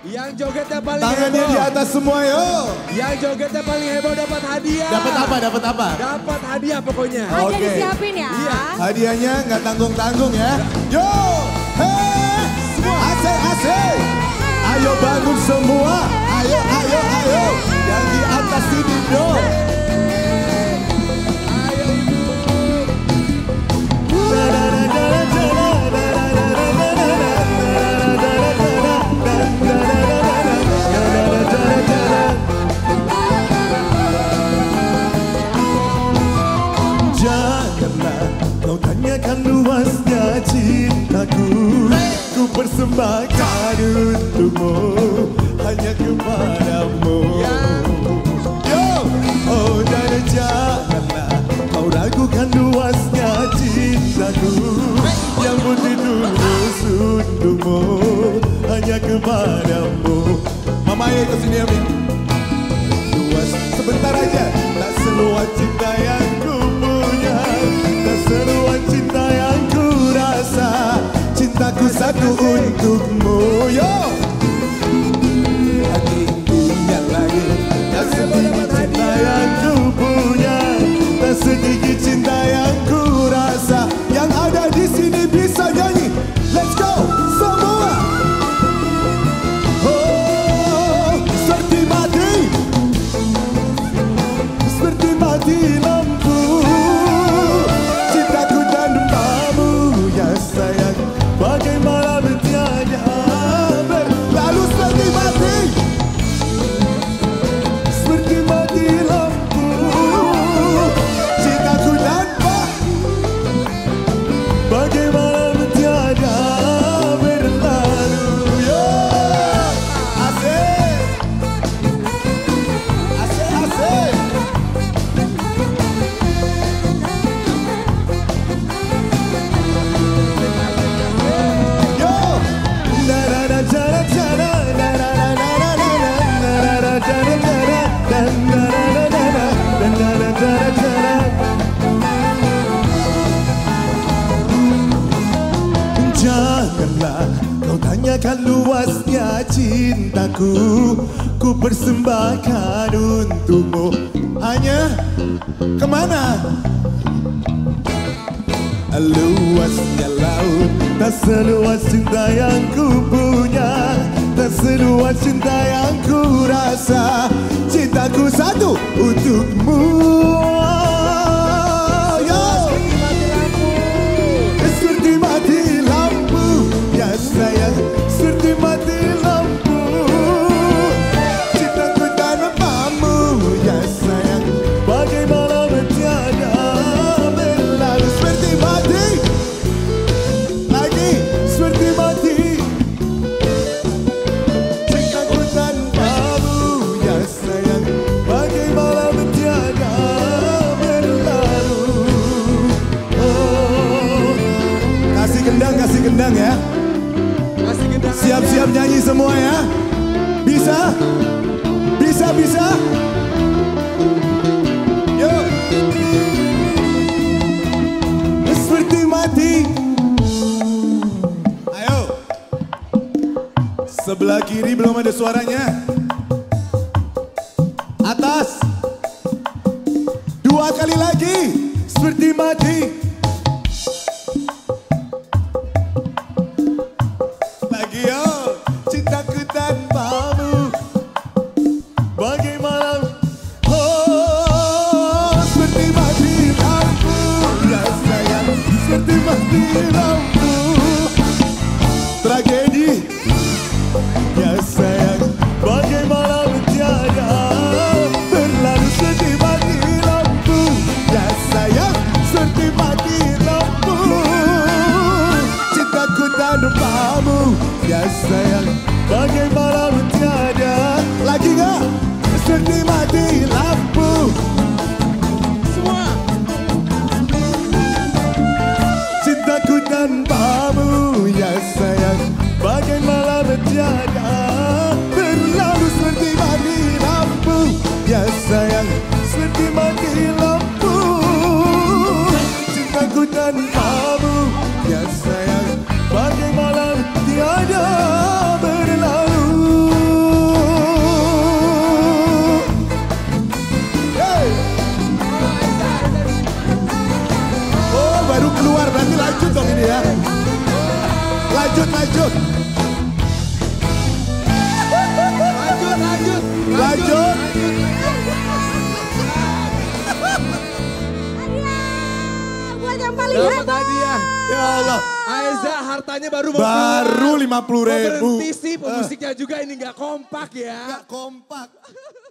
Yang jogetnya paling Tangannya heboh. di atas semua yuk. Yang jogetnya paling heboh dapat hadiah. Dapat apa? Dapat apa? Dapat hadiah pokoknya. Aja Oke. disiapin ya. Iya. Hadiahnya nggak tanggung-tanggung ya. Yo, hei, asik asik. Ayo bangun semua. Ayo ayo ayo. Yang di atas sini dong. Janganlah kau tanyakan luasnya cintaku, ku persembahkan untukmu, hanya kepadamu. Yo, oh dan janganlah kau ragukan luasnya cintaku, yang putih tulus untukmu, hanya kepadamu. Mama ayo ikut sini ya, Min. Luas sebentar aja, tak seluas cinta yang ku punya, tak seluas cinta yang ku rasa. Cintaku satu untukmu. Yo, lagi ingat lagi. Tak sedikit cinta yang ku punya, tak sedikit cinta yang ku rasa. Yang ada di sini bisa nyanyi. Let's go semua. Oh, seperti mati lampu, cintaku dan dumpamu ya sayang, bagaimana tiada Lalu seperti mati lampu, cintaku dan bagaimana tiada berlalu. Yo, asik. Asik asik. yo, da da da da da da da da da da da da da da. Janganlah kau tanyakan luasnya cintaku, ku persembahkan untukmu. Hanya kemana? Luasnya laut, tak seluas cinta yang ku punya, tak seluas cinta yang ku rasa. Cintaku satu untukmu. Yo, Seperti mati lampu, ya sayang, seperti mati lampu, cintaku tanpamu. ya sayang, bagaimana tiada berlalu. Seperti mati. Lagi. Seperti mati, cintaku tanpamu, ya sayang, bagaimana tiada berlalu. Oh, Kasih gendang ya. Kasih gendang. Siap-siap nyanyi semua ya. Bisa? Bisa, bisa. Yuk. seperti mati. Ayo. Sebelah kiri belum ada suaranya. Atas. Dua kali lagi. Seperti mati, Lagi yo. cintaku tanpamu, bagaimana? Oh, seperti mati lampu, ya sayang, seperti mati lampu, Tragedi. ya sayang, bagaimana tiada berlalu. Seperti mati lampu, ya sayang, seperti mati baru keluar, berarti lanjut dong ini ya. Lanjut. Lanjut. Lanjut. Buat yang paling Dapat hebat. hadiah. Ya Allah. Aiza hartanya baru mau Baru keluar. 50.000. Berhenti sih pemusiknya juga ini nggak kompak ya. Gak kompak.